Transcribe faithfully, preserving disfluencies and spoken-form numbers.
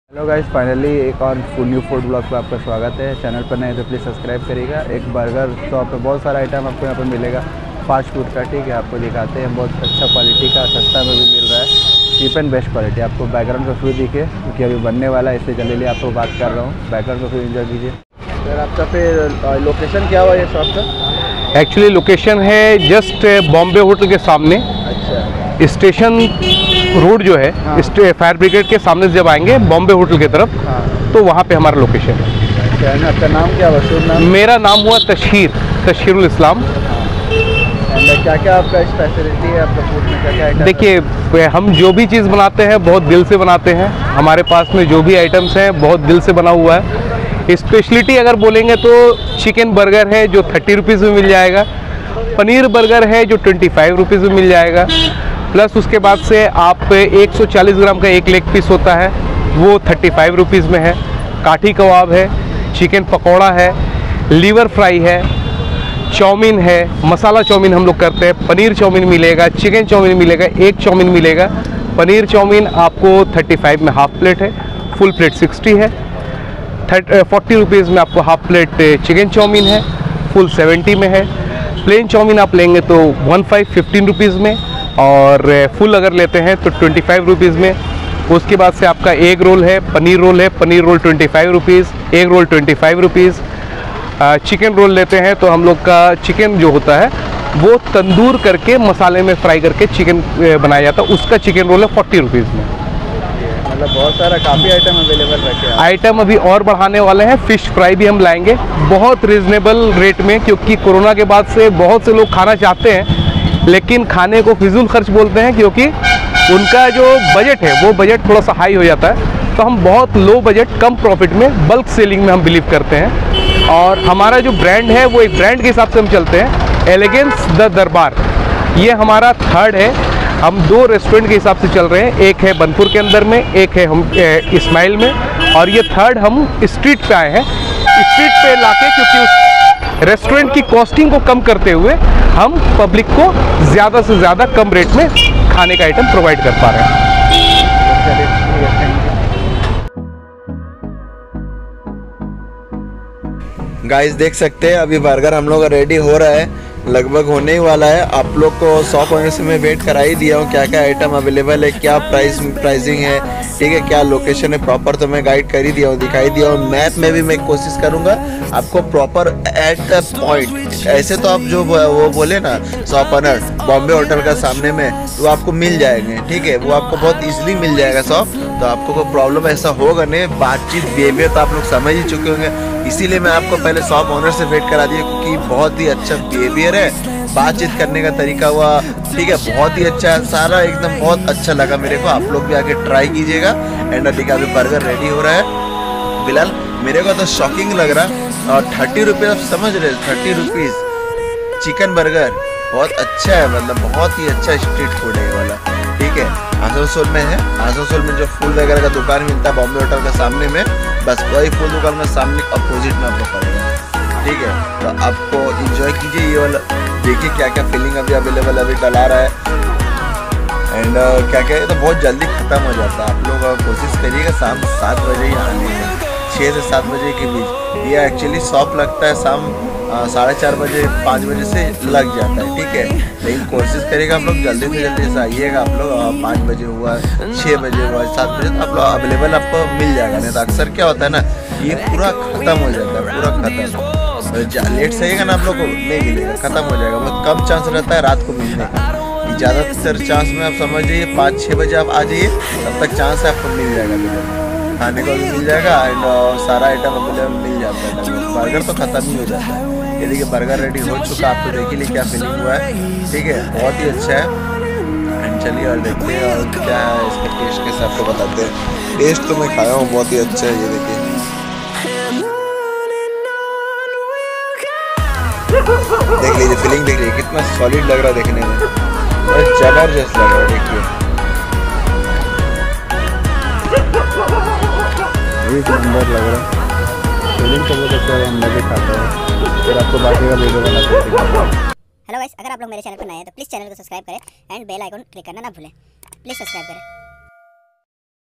Hello guys, finally एक और new food blog पे आपका स्वागत है। चैनल पर नए तो प्लीज़ सब्सक्राइब करिएगा। एक बर्गर शॉप पे बहुत सारा आइटम आपको यहाँ पे मिलेगा फास्ट फूड का। ठीक है, आपको दिखाते हैं, बहुत अच्छा क्वालिटी का, सस्ता में भी मिल रहा है, चीप एंड बेस्ट क्वालिटी। आपको बैकग्राउंड का व्यू दिखे क्योंकि अभी बनने वाला है, इससे चलिए आपको बात कर रहा हूँ। बैकग्राउंड का व्यू एंजॉय कीजिए। सर आपका फिर लोकेशन क्या हुआ ये शॉप का? एक्चुअली लोकेशन है जस्ट बॉम्बे होटल के सामने। अच्छा, स्टेशन रोड जो है, हाँ। फायर ब्रिगेड के सामने से जब आएंगे बॉम्बे होटल की तरफ, हाँ। तो वहाँ पे हमारा लोकेशन है। अच्छा, आपका नाम क्या है? नाम? मेरा नाम हुआ तशहीर तशहीरुल इस्लाम। क्या क्या आपका स्पेशलिटी है आपका फूड में? क्या क्या आइटम? देखिए, हम जो भी चीज़ बनाते हैं बहुत दिल से बनाते हैं। हमारे पास में जो भी आइटम्स हैं बहुत दिल से बना हुआ है। स्पेशलिटी अगर बोलेंगे तो चिकन बर्गर है जो थर्टी रुपीज़ में मिल जाएगा, पनीर बर्गर है जो ट्वेंटी फाइव रुपीज़ में मिल जाएगा, प्लस उसके बाद से आप एक सौ चालीस ग्राम का एक लेग पीस होता है वो थर्टी फाइव रुपीज़ में है, काठी कबाब है, चिकन पकौड़ा है, लीवर फ्राई है, चाउमीन है, मसाला चाउमीन हम लोग करते हैं, पनीर चाउमीन मिलेगा, चिकन चाउमीन मिलेगा, एक चाउमीन मिलेगा। पनीर चाउमीन आपको थर्टी फाइव में हाफ प्लेट है, फुल प्लेट सिक्सटी है, थर्ट फोर्टी रुपीज़ में आपको हाफ प्लेट चिकन चाउमीन है, फुल सेवेंटी में है। प्लेन चाउमीन आप लेंगे तो वन फाइव फिफ्टीन रुपीज़ में, और फुल अगर लेते हैं तो ट्वेंटी फाइव रुपीज़ में। उसके बाद से आपका एग रोल है, पनीर रोल है, paneer roll twenty five rupees, egg roll twenty five rupees. Chicken roll लेते हैं तो हम लोग का चिकन जो होता है वो तंदूर करके मसाले में फ्राई करके चिकन बनाया जाता है, उसका चिकन रोल है फोर्टी रुपीज़ में। मतलब बहुत सारा काफ़ी आइटम अवेलेबल रखे हैं। आइटम अभी और बढ़ाने वाले हैं। फ़िश फ्राई भी हम लाएंगे बहुत रिजनेबल रेट में, क्योंकि कोरोना के बाद से बहुत से लोग खाना चाहते हैं लेकिन खाने को फिजूल खर्च बोलते हैं, क्योंकि उनका जो बजट है वो बजट थोड़ा सा हाई हो जाता है। तो हम बहुत लो बजट कम प्रॉफिट में बल्क सेलिंग में हम बिलीव करते हैं, और हमारा जो ब्रांड है वो एक ब्रांड के हिसाब से हम चलते हैं, एलिगेंस द दरबार। ये हमारा थर्ड है। हम दो रेस्टोरेंट के हिसाब से चल रहे हैं, एक है बनपुर के अंदर में, एक है हम इस्माइल में, और ये थर्ड हम स्ट्रीट पे आए हैं। स्ट्रीट पे लाके, क्योंकि उस रेस्टोरेंट की कॉस्टिंग को कम करते हुए हम पब्लिक को ज़्यादा से ज़्यादा कम रेट में खाने का आइटम प्रोवाइड कर पा रहे हैं। गाइस देख सकते हैं अभी बर्गर हम लोग का रेडी हो रहा है, लगभग होने ही वाला है। आप लोग को सौ होने से मैं वेट करा ही दिया हूँ, क्या क्या आइटम अवेलेबल है, क्या प्राइस प्राइसिंग है, ठीक है, क्या लोकेशन है प्रॉपर, तो मैं गाइड कर ही दिया हूँ, दिखाई दिया हूँ। मैप में भी मैं कोशिश करूँगा आपको प्रॉपर एट द पॉइंट। ऐसे तो आप जो वो बोले ना शॉप ऑनर बॉम्बे होटल का सामने में, वो आपको मिल जाएंगे, ठीक है, वो आपको बहुत ईजिली मिल जाएगा शॉप, तो आपको कोई प्रॉब्लम ऐसा होगा नहीं। बातचीत बिहेवियर तो आप लोग समझ ही चुके होंगे, इसीलिए मैं आपको पहले शॉप ऑनर से वेट करा दिया, क्योंकि बहुत ही अच्छा बिहेवियर है, बातचीत करने का तरीका हुआ, ठीक है, बहुत ही अच्छा है, सारा एकदम बहुत अच्छा लगा मेरे को। आप लोग भी आके ट्राई कीजिएगा। एंड देखिए अभी बर्गर रेडी हो रहा है। फिलहाल मेरे को तो शॉकिंग लग रहा, और थर्टी रुपीज़ आप समझ रहे, थर्टी रुपीज़ चिकन बर्गर बहुत अच्छा है, मतलब बहुत ही अच्छा स्ट्रीट फूड है ये वाला, ठीक है। आसनसोल में है, आसनसोल में जो फूल वगैरह का दुकान मिलता है बॉम्बे होटल के सामने में, बस वही फूल दुकान में सामने अपोजिट में आपको पड़ेगा, ठीक है। तो आपको इंजॉय कीजिए ये वाला, देखिए क्या क्या फीलिंग अभी अवेलेबल अभी डला रहा है। एंड uh, क्या क्या है तो बहुत जल्दी ख़त्म हो जाता है। आप लोग कोशिश करिएगा शाम सात बजे ही आने का, छः से सात बजे के बीच। ये एक्चुअली शॉप लगता है शाम साढ़े चार बजे पाँच बजे से लग जाता है, ठीक है, लेकिन कोशिश करिएगा आप लोग जल्दी से जल्दी से आइएगा। आप लोग पाँच बजे हुआ, छः बजे हुआ, सात बजे तो आप लोग अवेलेबल आपको मिल जाएगा। नहीं तो अक्सर क्या होता है ना, ये पूरा ख़त्म हो जाता है, पूरा ख़त्म। लेट से आइएगा ना आप लोग को नहीं मिलेगा, ख़त्म हो जाएगा। बहुत कम चांस रहता है रात को मिलने का, ज़्यादातर चांस में आप समझ जाइए पाँच छः बजे आप आ जाइए, तब तक चांस है आपको मिल जाएगा, खाने को भी मिल जाएगा। एंड सारा आइटम अवेलेबल मिल जाता है। बर्गर तो ख़त्म ही हो जाता है। ये देखिए बर्गर रेडी हो चुका, आपको देखिए लिए क्या फीलिंग हुआ है, ठीक है, बहुत ही अच्छा है। एंड चलिए और देखते हैं और क्या है इसका टेस्ट, कैसे आपको बताते हैं। टेस्ट तो मैं खाया हूँ, बहुत ही अच्छा है। ये देखिए देख लीजिए फीलिंग, देख लीजिए कितना सॉलिड लग रहा है देखने में, जबरदस्त लग रहा है। देखिए एक नंबर लग रहा है, फीलिंग तो बहुत अच्छा है। हम लगे खाता है, फिर आपको बाकी का वीडियो बना के दिखाता हूँ। हेलो गाइस, अगर आप लोग मेरे चैनल पर नए हैं तो प्लीज़ चैनल को सब्सक्राइब करें एंड बेल आइकन क्लिक करना ना भूलें। प्लीज़ सब्सक्राइब करें।